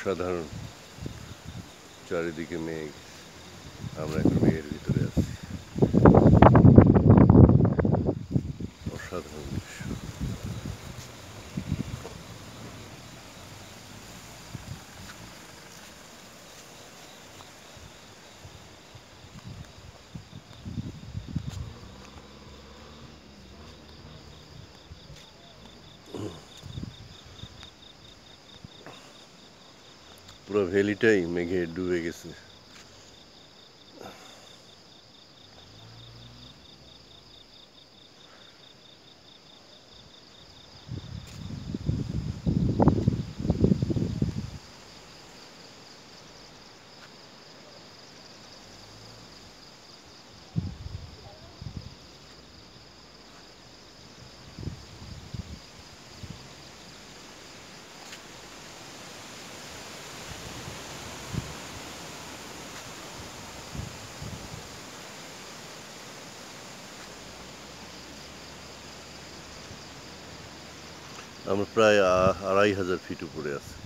অসাধারণ চারিদিকে মেঘ। আমরা এখন মেঘের ভিতরে আছি। অসাধারণ দৃশ্য। পুরো ভ্যালিটাই মেঘে ডুবে গেছে। আমরা প্রায় 2500 ফিট উপরে আছি।